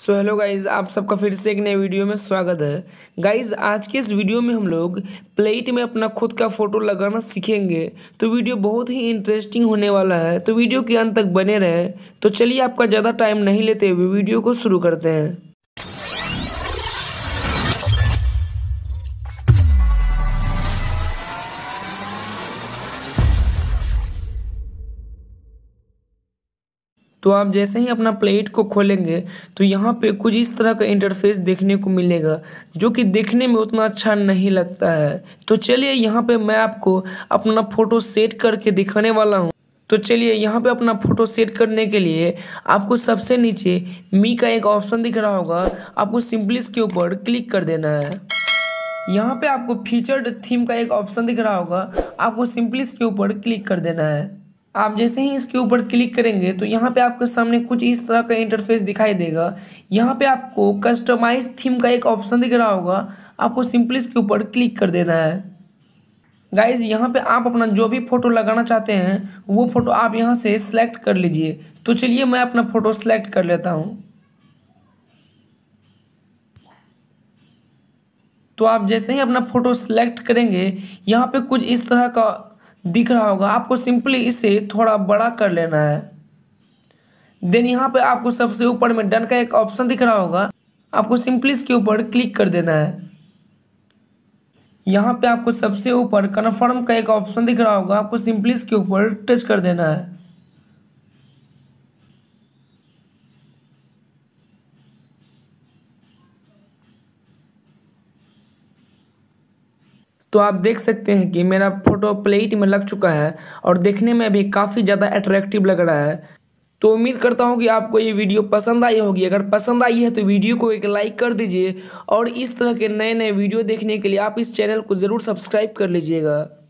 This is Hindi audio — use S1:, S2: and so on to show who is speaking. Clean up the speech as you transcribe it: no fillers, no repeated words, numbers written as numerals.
S1: सो हेलो गाइज, आप सबका फिर से एक नए वीडियो में स्वागत है। गाइज आज के इस वीडियो में हम लोग प्लेट में अपना खुद का फोटो लगाना सीखेंगे। तो वीडियो बहुत ही इंटरेस्टिंग होने वाला है, तो वीडियो के अंत तक बने रहे। तो चलिए आपका ज़्यादा टाइम नहीं लेते हुए वीडियो को शुरू करते हैं। तो आप जैसे ही अपना प्लेट को खोलेंगे तो यहाँ पे कुछ इस तरह का इंटरफेस देखने को मिलेगा, जो कि देखने में उतना अच्छा नहीं लगता है। तो चलिए यहाँ पे मैं आपको अपना फ़ोटो सेट करके दिखाने वाला हूँ। तो चलिए यहाँ पे अपना फ़ोटो सेट करने के लिए आपको सबसे नीचे मी का एक ऑप्शन दिख रहा होगा, आपको सिंपली इसके ऊपर क्लिक कर देना है। यहाँ पे आपको फीचर्ड थीम का एक ऑप्शन दिख रहा होगा, आपको सिंपली इसके ऊपर क्लिक कर देना है। आप जैसे ही इसके ऊपर क्लिक करेंगे तो यहाँ पे आपके सामने कुछ इस तरह का इंटरफेस दिखाई देगा। यहाँ पे आपको कस्टमाइज थीम का एक ऑप्शन दिख रहा होगा, आपको सिंपली इसके ऊपर क्लिक कर देना है। गाइज यहाँ पे आप अपना जो भी फ़ोटो लगाना चाहते हैं वो फ़ोटो आप यहाँ से सिलेक्ट कर लीजिए। तो चलिए मैं अपना फ़ोटो सिलेक्ट कर लेता हूँ। तो आप जैसे ही अपना फ़ोटो सिलेक्ट करेंगे यहाँ पे कुछ इस तरह का दिख रहा होगा, आपको सिंपली इसे थोड़ा बड़ा कर लेना है। देन यहाँ पे आपको सबसे ऊपर में डन का एक ऑप्शन दिख रहा होगा, आपको सिंपली इसके ऊपर क्लिक कर देना है। यहाँ पे आपको सबसे ऊपर कन्फर्म का एक ऑप्शन दिख रहा होगा, आपको सिंपली इसके ऊपर टच कर देना है। तो आप देख सकते हैं कि मेरा फोटो प्लेट में लग चुका है और देखने में भी काफ़ी ज़्यादा अट्रैक्टिव लग रहा है। तो उम्मीद करता हूँ कि आपको ये वीडियो पसंद आई होगी। अगर पसंद आई है तो वीडियो को एक लाइक कर दीजिए और इस तरह के नए नए वीडियो देखने के लिए आप इस चैनल को ज़रूर सब्सक्राइब कर लीजिएगा।